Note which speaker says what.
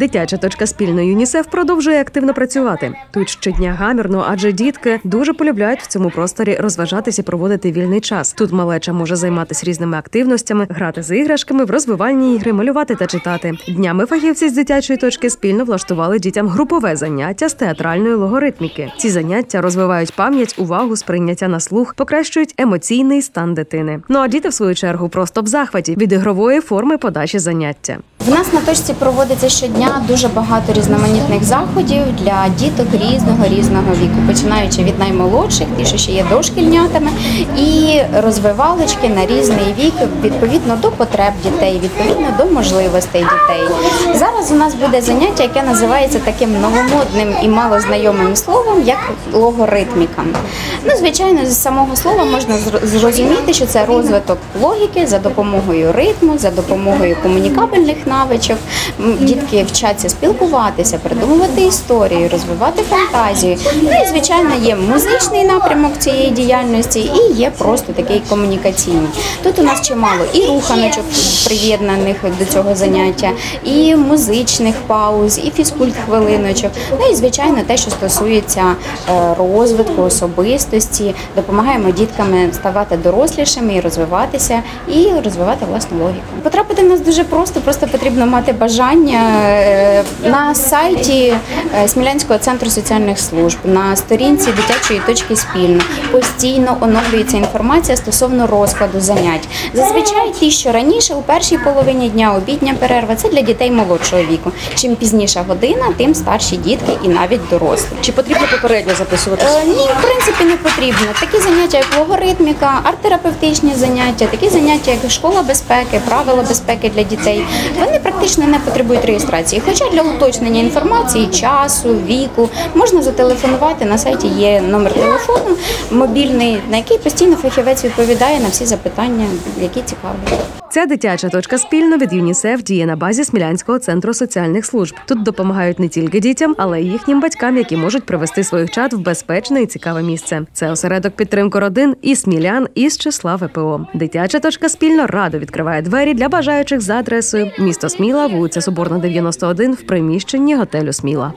Speaker 1: Дитяча точка спільно ЮНІСЕФ продовжує активно працювати. Тут щодня гамірно, адже дітки дуже полюбляють в цьому просторі розважатись і проводити вільний час. Тут малеча може займатися різними активностями, грати з іграшками, в розвивальні ігри, малювати та читати. Днями фахівці з дитячої точки спільно влаштували дітям групове заняття з театральної логоритміки. Ці заняття розвивають пам'ять, увагу, сприйняття на слух, покращують емоційний стан дитини. Ну а діти, в свою чергу, просто в захваті від ігрової форми подачі заняття.
Speaker 2: В нас на точці проводиться щодня дуже багато різноманітних заходів для діток різного віку, починаючи від наймолодших, ті, що ще є дошкільнятами, і розвивалочки на різний вік, відповідно до потреб дітей, відповідно до можливостей дітей. Зараз у нас буде заняття, яке називається таким новомодним і малознайомим словом, як логоритміка. Ну, звичайно, з самого слова можна зрозуміти, що це розвиток логіки за допомогою ритму, за допомогою комунікабельних навичок. Дітки вчаться спілкуватися, придумувати історії, розвивати фантазію. Ну і, звичайно, є музичний напрямок цієї діяльності і є просто такий комунікаційний. Тут у нас чимало і руханочок приєднаних до цього заняття, і музичних пауз, і фізкульт-хвилиночок. Ну і, звичайно, те, що стосується розвитку особистості, допомагаємо діткам ставати дорослішими і розвиватися, і розвивати власну логіку. Потрапити в нас дуже просто потрібно мати бажання. На сайті Смілянського центру соціальних служб, на сторінці дитячої точки спільно постійно оновлюється інформація стосовно розкладу занять. Зазвичай ті, що раніше, у першій половині дня, обідня перерва, це для дітей молодшого віку. Чим пізніша година, тим старші дітки і навіть дорослі.
Speaker 1: Чи потрібно попередньо записуватися?
Speaker 2: Ні, в принципі, не потрібно. Такі заняття, як логоритміка, арт-терапевтичні заняття, такі заняття, як школа безпеки, правила безпеки для дітей, вони практично не потребують реєстрації. Хоча для уточнення інформації, часу, віку, можна зателефонувати, на сайті є номер телефону мобільний, на який постійно фахівець відповідає на всі запитання, які цікавлять.
Speaker 1: Ця дитяча точка спільно від ЮНІСЕФ діє на базі Смілянського центру соціальних служб. Тут допомагають не тільки дітям, але й їхнім батькам, які можуть привести своїх чад в безпечне і цікаве місце. Це осередок підтримки родин і смілян із числа ВПО. Дитяча точка спільно радо відкриває двері для бажаючих за адресою місто Сміла, вулиця Соборна, 91, в приміщенні готелю Сміла.